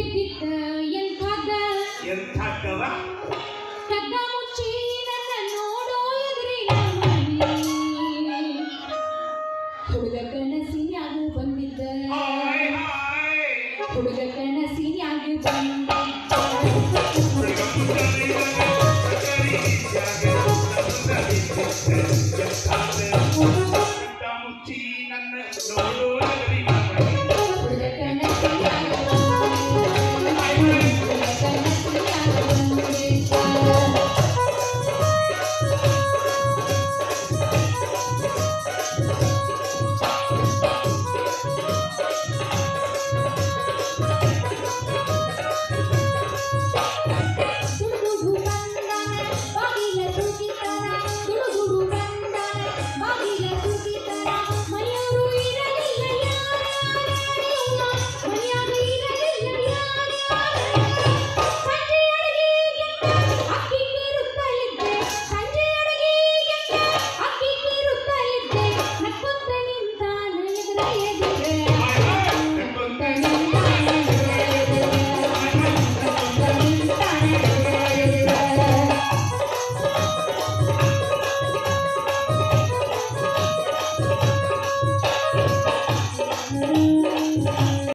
ಬಿದ್ದಿದ್ದ ಎಂಥದ್ದ ಎಂಥದ್ದವ ಕದ್ದ ಮುಚ್ಚಿ ನನ್ನ ನೋಡೋ ಎದುರಿನ ಮನೆ ಹುಡುಗ ಕನಸಿನ್ಯಾಗ ಬಂದಿದ್ದ ಹುಡುಗ ಕನಸಿನ್ಯಾಗ ಬಂದಿದ್ದ ಮುಚ್ಚಿ ನನ್ನ ನೋಡೋ